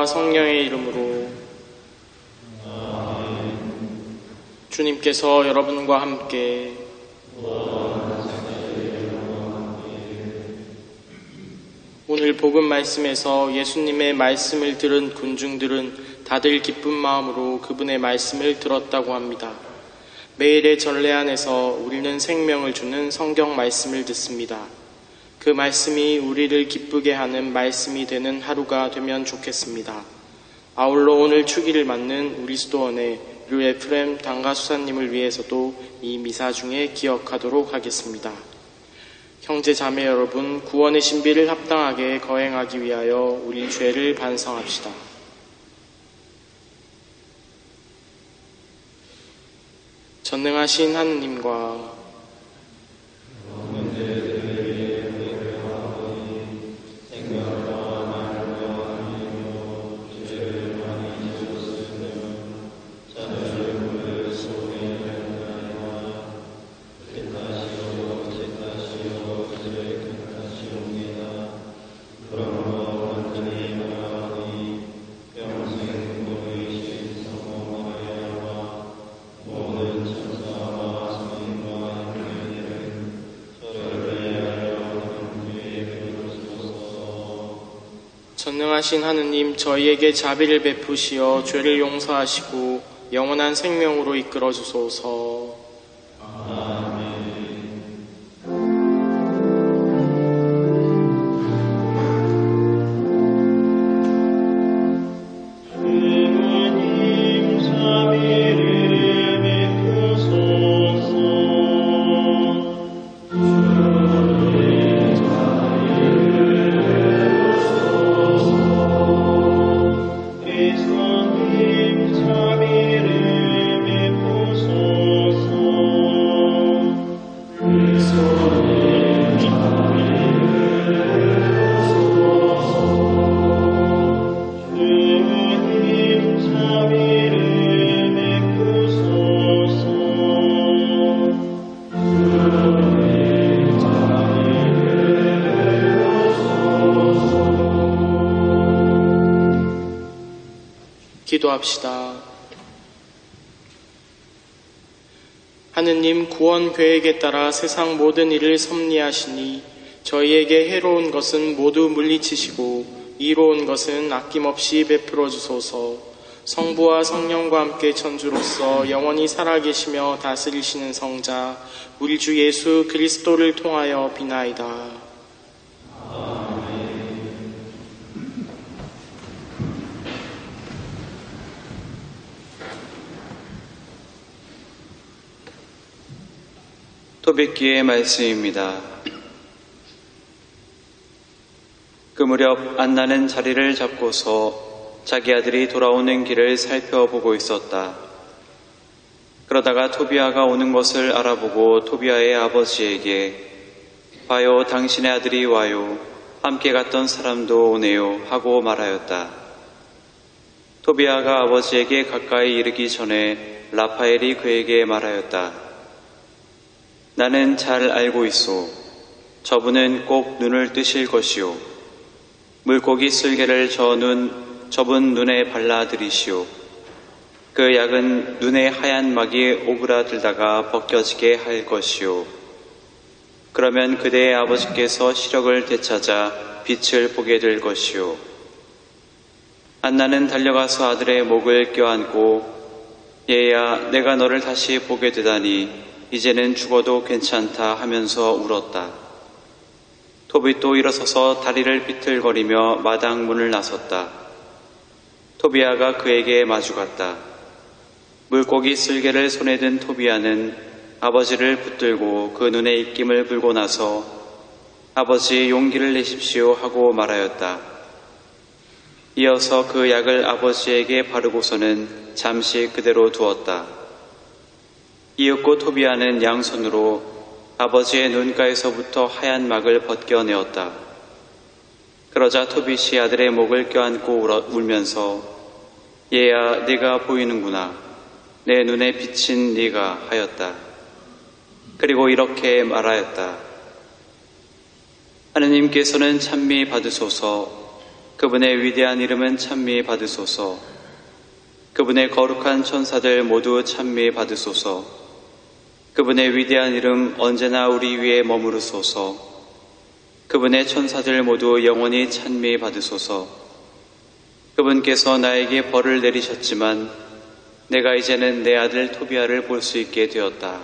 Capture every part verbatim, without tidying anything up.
아버지와 성령의 이름으로. 주님께서 여러분과 함께 오늘 복음 말씀에서 예수님의 말씀을 들은 군중들은 다들 기쁜 마음으로 그분의 말씀을 들었다고 합니다. 매일의 전례 안에서 우리는 생명을 주는 성경 말씀을 듣습니다. 그 말씀이 우리를 기쁘게 하는 말씀이 되는 하루가 되면 좋겠습니다. 아울러 오늘 주기를 맞는 우리 수도원의 류에프렘 당가수사님을 위해서도 이 미사 중에 기억하도록 하겠습니다. 형제 자매 여러분, 구원의 신비를 합당하게 거행하기 위하여 우리 죄를 반성합시다. 전능하신 하느님과 전능하신 하느님, 저희에게 자비를 베푸시어 죄를 용서하시고 영원한 생명으로 이끌어 주소서. 기도합시다. 하느님, 구원 계획에 따라 세상 모든 일을 섭리하시니 저희에게 해로운 것은 모두 물리치시고 이로운 것은 아낌없이 베풀어 주소서. 성부와 성령과 함께 천주로서 영원히 살아계시며 다스리시는 성자 우리 주 예수 그리스도를 통하여 비나이다. 토빗기의 말씀입니다. 그 무렵 안나는 자리를 잡고서 자기 아들이 돌아오는 길을 살펴보고 있었다. 그러다가 토비아가 오는 것을 알아보고 토비아의 아버지에게 봐요, 당신의 아들이 와요. 함께 갔던 사람도 오네요 하고 말하였다. 토비아가 아버지에게 가까이 이르기 전에 라파엘이 그에게 말하였다. 나는 잘 알고 있소. 저분은 꼭 눈을 뜨실 것이요. 물고기 쓸개를 저 눈, 저분 눈에 발라드리시오. 그 약은 눈에 하얀 막이 오그라들다가 벗겨지게 할 것이요. 그러면 그대의 아버지께서 시력을 되찾아 빛을 보게 될 것이요. 안나는 달려가서 아들의 목을 껴안고 얘야, 내가 너를 다시 보게 되다니 이제는 죽어도 괜찮다 하면서 울었다. 토빗도 일어서서 다리를 비틀거리며 마당 문을 나섰다. 토비아가 그에게 마주갔다. 물고기 쓸개를 손에 든 토비아는 아버지를 붙들고 그 눈에 입김을 불고 나서 아버지 용기를 내십시오 하고 말하였다. 이어서 그 약을 아버지에게 바르고서는 잠시 그대로 두었다. 이윽고 토비아는 양손으로 아버지의 눈가에서부터 하얀 막을 벗겨내었다. 그러자 토빗이 아들의 목을 껴안고 울면서 얘야, 네가 보이는구나. 내 눈에 비친 네가 하였다. 그리고 이렇게 말하였다. 하느님께서는 찬미 받으소서. 그분의 위대한 이름은 찬미 받으소서. 그분의 거룩한 천사들 모두 찬미 받으소서. 그분의 위대한 이름 언제나 우리 위에 머무르소서. 그분의 천사들 모두 영원히 찬미 받으소서. 그분께서 나에게 벌을 내리셨지만 내가 이제는 내 아들 토비아를 볼 수 있게 되었다.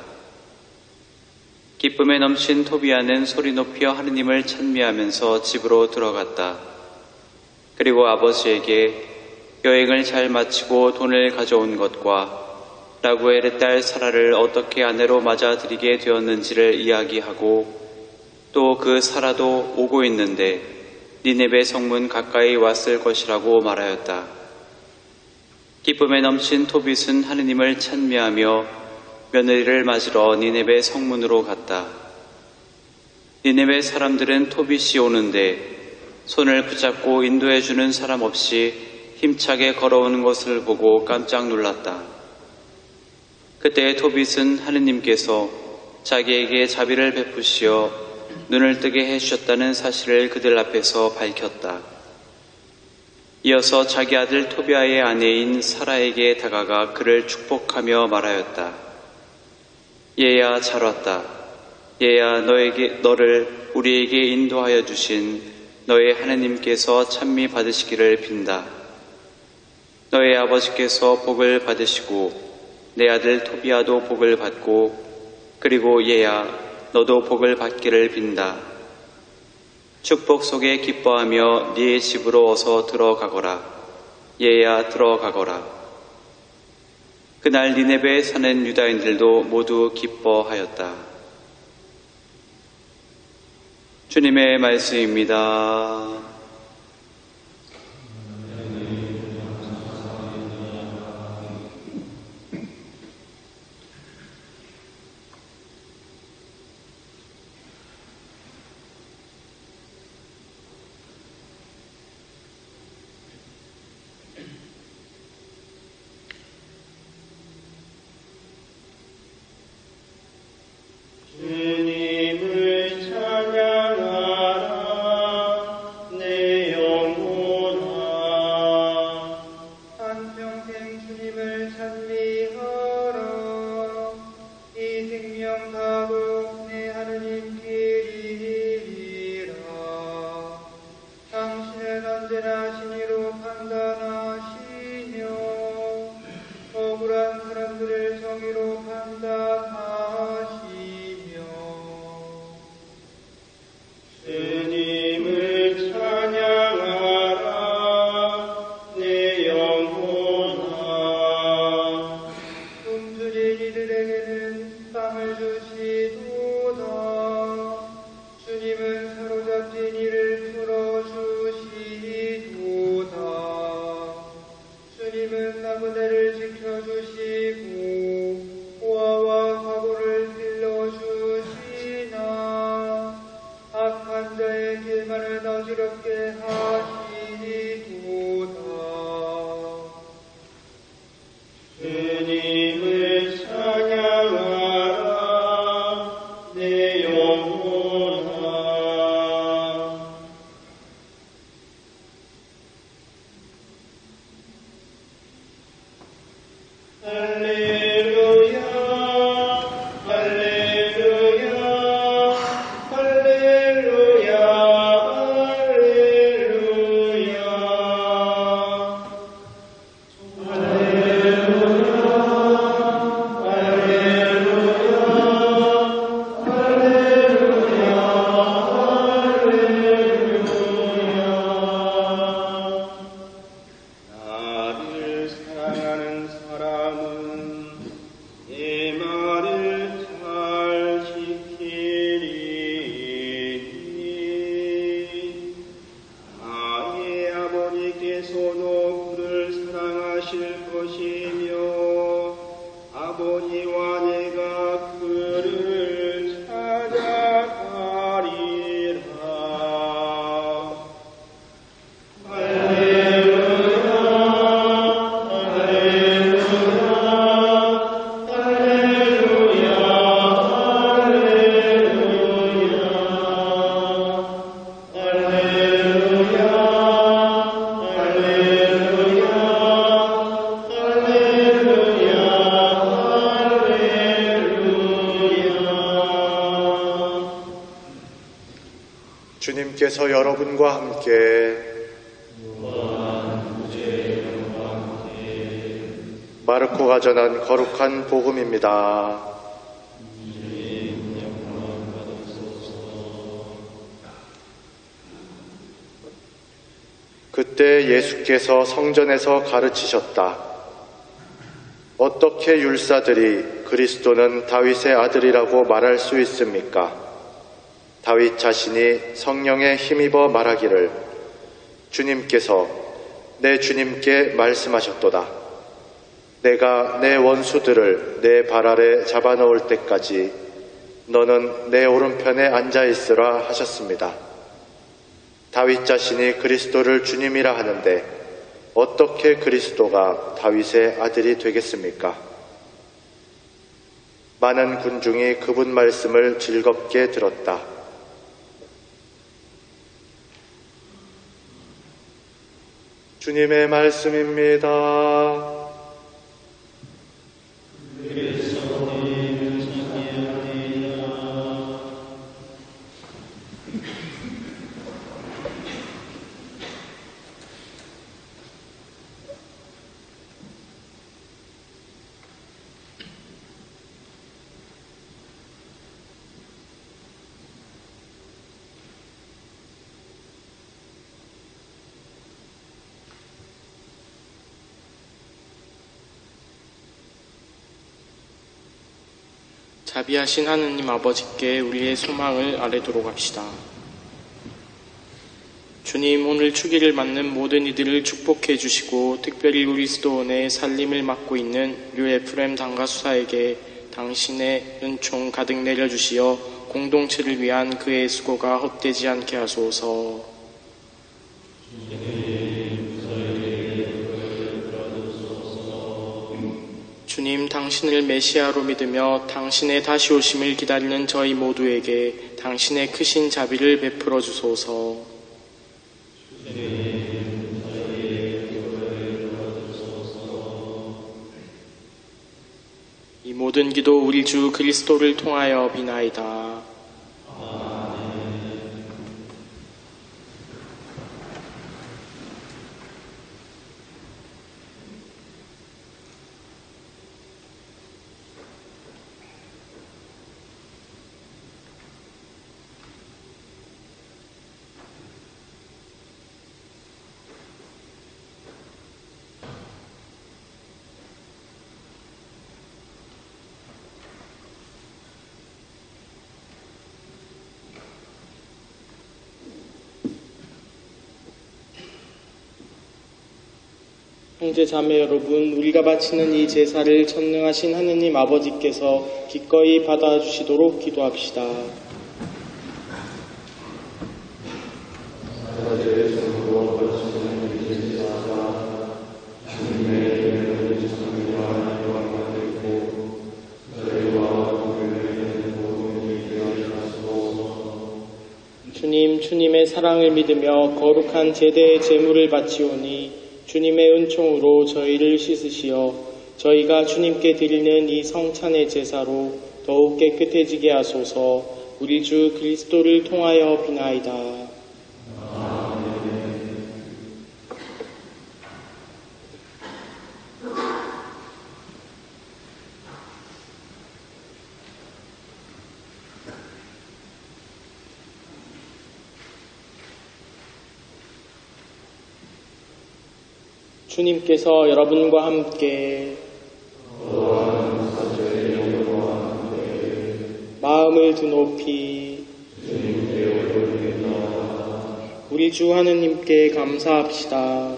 기쁨에 넘친 토비아는 소리 높여 하느님을 찬미하면서 집으로 들어갔다. 그리고 아버지에게 여행을 잘 마치고 돈을 가져온 것과 라구엘의 딸 사라를 어떻게 아내로 맞아들이게 되었는지를 이야기하고 또 그 사라도 오고 있는데 니네베 성문 가까이 왔을 것이라고 말하였다. 기쁨에 넘친 토빗은 하느님을 찬미하며 며느리를 맞으러 니네베 성문으로 갔다. 니네베 사람들은 토빗이 오는데 손을 붙잡고 인도해주는 사람 없이 힘차게 걸어오는 것을 보고 깜짝 놀랐다. 그때 토빗은 하느님께서 자기에게 자비를 베푸시어 눈을 뜨게 해주셨다는 사실을 그들 앞에서 밝혔다. 이어서 자기 아들 토비아의 아내인 사라에게 다가가 그를 축복하며 말하였다. 얘야 잘 왔다. 얘야 너에게 너를 우리에게 인도하여 주신 너의 하느님께서 찬미 받으시기를 빈다. 너의 아버지께서 복을 받으시고 내 아들 토비아도 복을 받고 그리고 얘야 너도 복을 받기를 빈다. 축복 속에 기뻐하며 네 집으로 어서 들어가거라. 얘야 들어가거라. 그날 니네베에 사는 유다인들도 모두 기뻐하였다. 주님의 말씀입니다. 할렐루야 주님께서 여러분과 함께 마르코가 전한 거룩한 복음입니다. 그때 예수께서 성전에서 가르치셨다. 어떻게 율사들이 그리스도는 다윗의 아들이라고 말할 수 있습니까? 다윗 자신이 성령에 힘입어 말하기를 주님께서 내 주님께 말씀하셨도다. 내가 내 원수들을 내 발 아래 잡아놓을 때까지 너는 내 오른편에 앉아있으라 하셨습니다. 다윗 자신이 그리스도를 주님이라 하는데 어떻게 그리스도가 다윗의 아들이 되겠습니까? 많은 군중이 그분 말씀을 즐겁게 들었다. 주님의 말씀입니다. 자비하신 하느님 아버지께 우리의 소망을 아뢰도록 합시다. 주님, 오늘 주기를 맞는 모든 이들을 축복해 주시고 특별히 그리스도원의 살림을 맡고 있는 류 에프렘 당가수사에게 당신의 은총 가득 내려주시어 공동체를 위한 그의 수고가 헛되지 않게 하소서. 주님, 당신을 메시아로 믿으며 당신의 다시 오심을 기다리는 저희 모두에게 당신의 크신 자비를 베풀어 주소서. 이 모든 기도 우리 주 그리스도를 통하여 비나이다. 형제 자매 여러분, 우리가 바치는 이 제사를 전능하신 하느님 아버지께서 기꺼이 받아주시도록 기도합시다. 주님, 주님의 사랑을 믿으며 거룩한 제대의 제물을 바치오니 주님의 은총으로 저희를 씻으시어 저희가 주님께 드리는 이 성찬의 제사로 더욱 깨끗해지게 하소서. 우리 주 그리스도를 통하여 비나이다. 주님께서 여러분과 함께 마음을 드높이 우리 주 하느님께 감사합시다.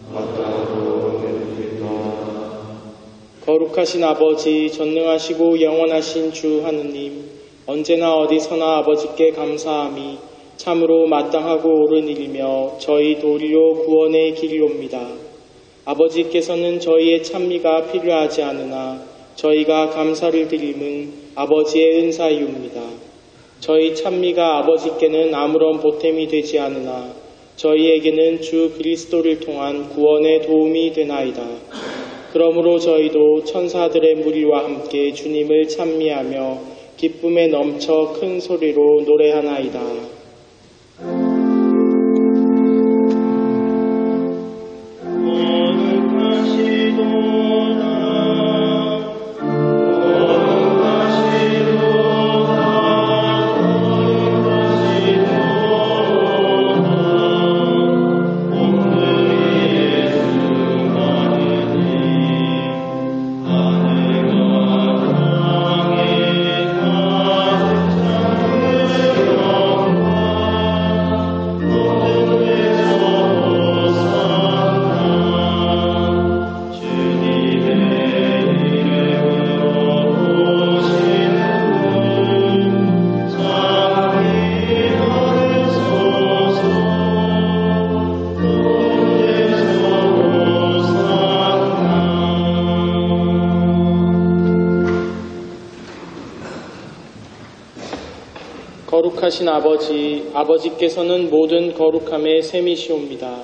거룩하신 아버지, 전능하시고 영원하신 주 하느님, 언제나 어디서나 아버지께 감사함이 참으로 마땅하고 옳은 일이며 저희 도리요 구원의 길이옵니다. 아버지께서는 저희의 찬미가 필요하지 않으나 저희가 감사를 드림은 아버지의 은사이옵니다. 저희 찬미가 아버지께는 아무런 보탬이 되지 않으나 저희에게는 주 그리스도를 통한 구원의 도움이 되나이다. 그러므로 저희도 천사들의 무리와 함께 주님을 찬미하며 기쁨에 넘쳐 큰 소리로 노래하나이다. 거룩하신 아버지, 아버지께서는 모든 거룩함의 셈이시옵니다.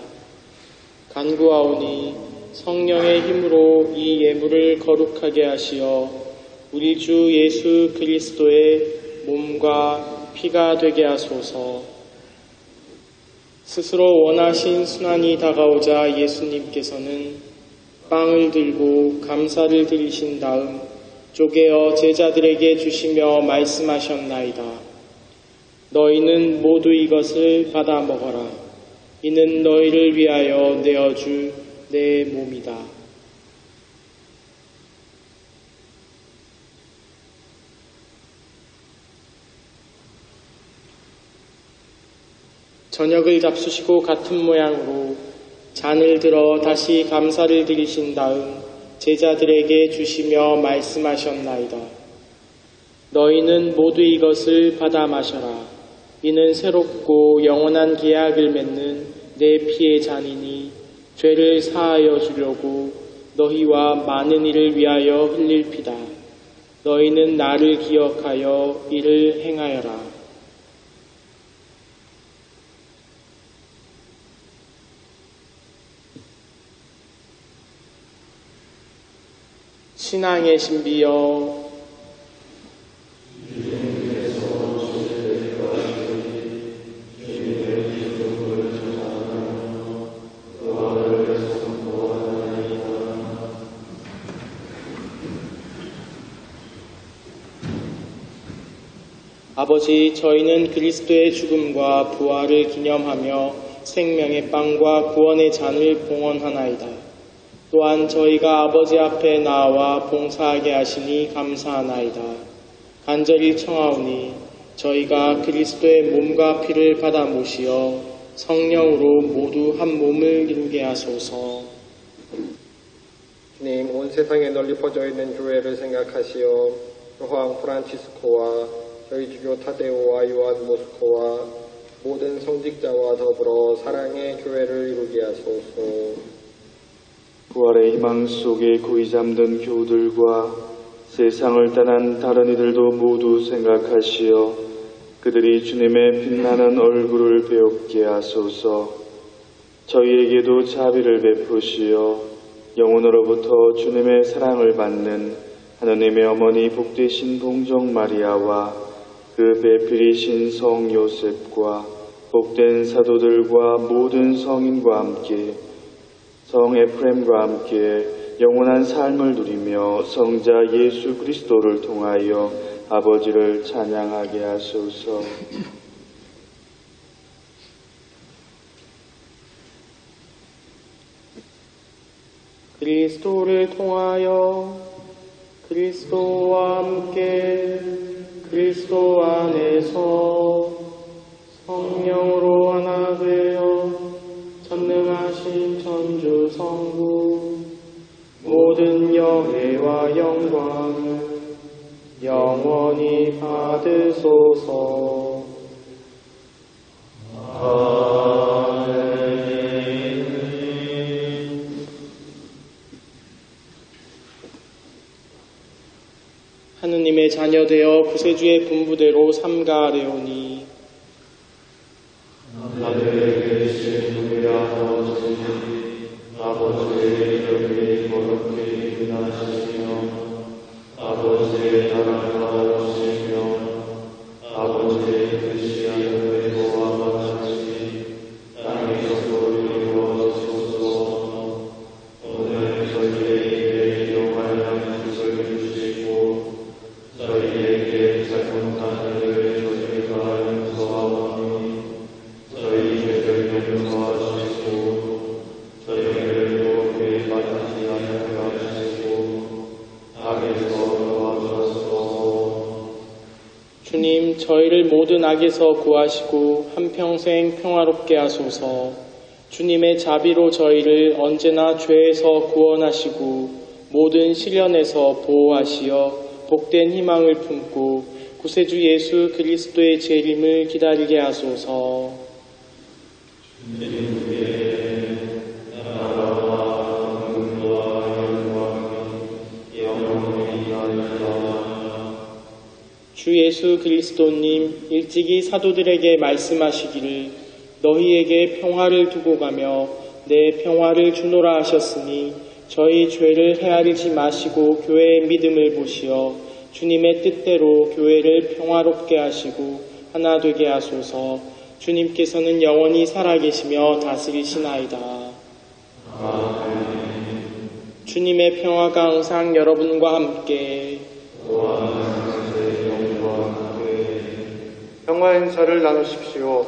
간구하오니 성령의 힘으로 이 예물을 거룩하게 하시어 우리 주 예수 그리스도의 몸과 피가 되게 하소서. 스스로 원하신 순환이 다가오자 예수님께서는 빵을 들고 감사를 드리신 다음 쪼개어 제자들에게 주시며 말씀하셨나이다. 너희는 모두 이것을 받아 먹어라. 이는 너희를 위하여 내어줄 내 몸이다. 저녁을 잡수시고 같은 모양으로 잔을 들어 다시 감사를 드리신 다음 제자들에게 주시며 말씀하셨나이다. 너희는 모두 이것을 받아 마셔라. 이는 새롭고 영원한 계약을 맺는 내 피의 잔이니 죄를 사하여 주려고 너희와 많은 이를 위하여 흘릴 피다. 너희는 나를 기억하여 이를 행하여라. 신앙의 신비여, 아버지, 저희는 그리스도의 죽음과 부활을 기념하며 생명의 빵과 구원의 잔을 봉헌하나이다. 또한 저희가 아버지 앞에 나와 봉사하게 하시니 감사하나이다. 간절히 청하오니 저희가 그리스도의 몸과 피를 받아 모시어 성령으로 모두 한 몸을 이루게 하소서. 주님, 온 세상에 널리 퍼져 있는 교회를 생각하시어 교황 프란치스코와 저희 주교 타데오와 요한 모스코와 모든 성직자와 더불어 사랑의 교회를 이루게 하소서. 부활의 희망 속에 고이 잠든 교우들과 세상을 떠난 다른 이들도 모두 생각하시어 그들이 주님의 빛나는 얼굴을 배웁게 하소서. 저희에게도 자비를 베푸시어 영혼으로부터 주님의 사랑을 받는 하느님의 어머니 복되신 동정 마리아와 그 배필이신 성 요셉과 복된 사도들과 모든 성인과 함께 성 에프렘과 함께 영원한 삶을 누리며 성자 예수 그리스도를 통하여 아버지를 찬양하게 하소서. 그리스도를 통하여 그리스도와 함께 그리스도 안에서 성령으로 하나 되어 전능하신 천주 성부 모든 영예와 영광을 영원히 받으소서. 하느님의 자녀되어 구세주의 분부대로 삼가하려니 하늘에 계신 우리 아버지, 아버지의 이름이 거룩히 빛나시며 아버지의 나라가 오시며 아버지의 뜻이 하늘에와 같이 저희를 모든 악에서 구하시고 한평생 평화롭게 하소서. 주님의 자비로 저희를 언제나 죄에서 구원하시고 모든 시련에서 보호하시어 복된 희망을 품고 구세주 예수 그리스도의 재림을 기다리게 하소서. 주 예수 그리스도님 일찍이 사도들에게 말씀하시기를 너희에게 평화를 두고 가며 내 평화를 주노라 하셨으니 저희 죄를 헤아리지 마시고 교회의 믿음을 보시어 주님의 뜻대로 교회를 평화롭게 하시고 하나 되게 하소서. 주님께서는 영원히 살아계시며 다스리시나이다. 아멘. 주님의 평화가 항상 여러분과 함께 평화 행사를 나누십시오.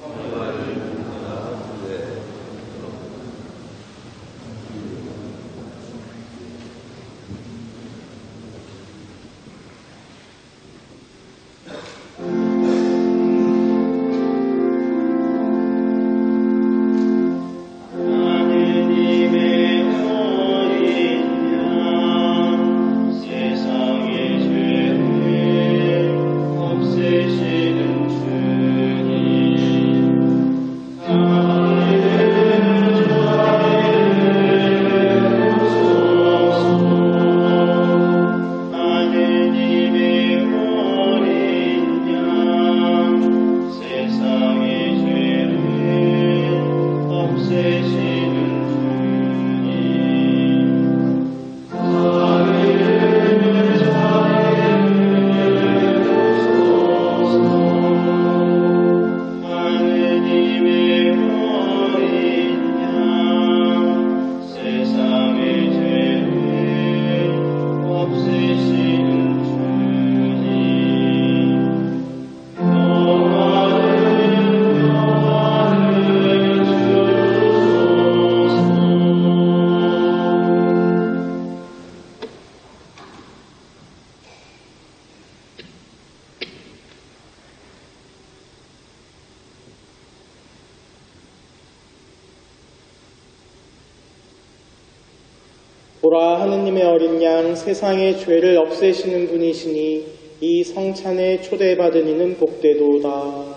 보라, 하느님의 어린 양 세상의 죄를 없애시는 분이시니 이 성찬에 초대받은 이는 복되도다.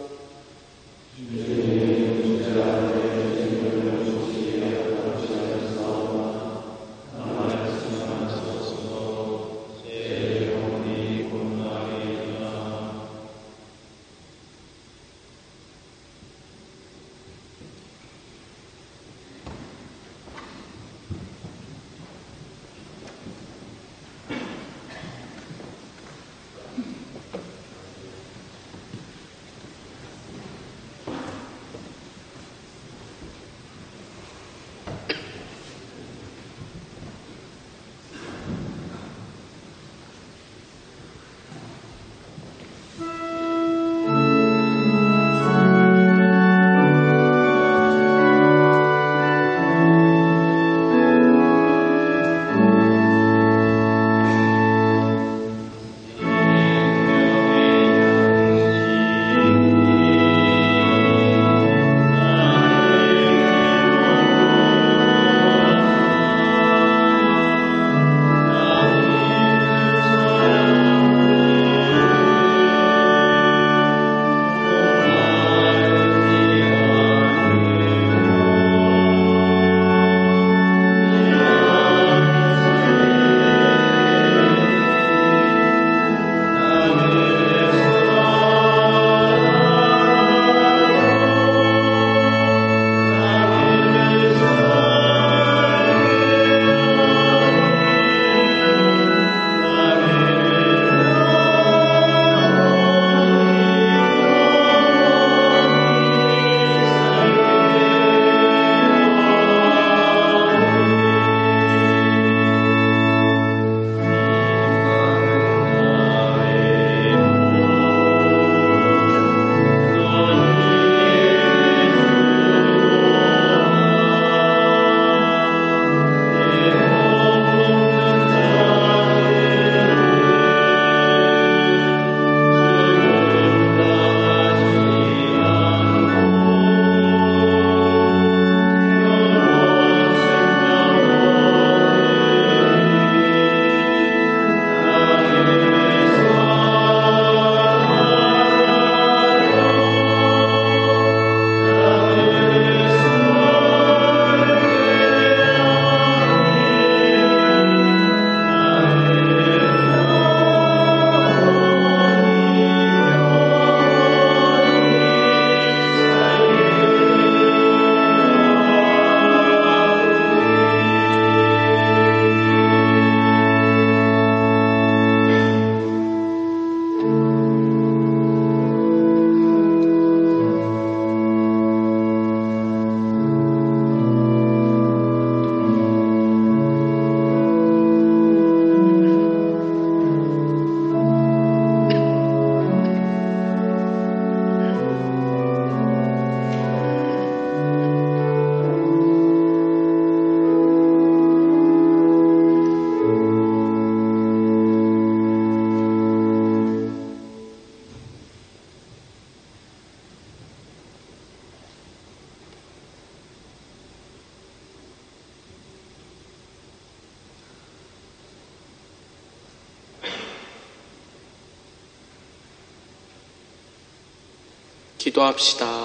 기도합시다.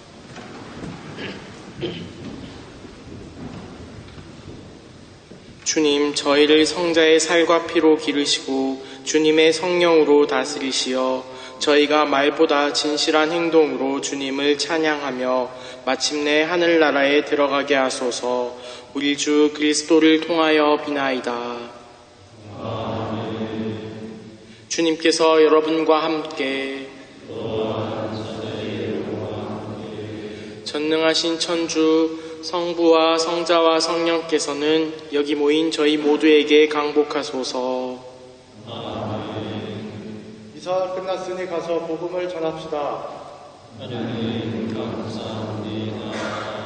주님, 저희를 성자의 살과 피로 기르시고 주님의 성령으로 다스리시어 저희가 말보다 진실한 행동으로 주님을 찬양하며 마침내 하늘나라에 들어가게 하소서. 우리 주 그리스도를 통하여 비나이다. 아멘. 주님께서 여러분과 함께 전능하신 천주 성부와 성자와 성령께서는 여기 모인 저희 모두에게 강복하소서. 이사 끝났으니 가서 복음을 전합시다. 하나님 감사합니다.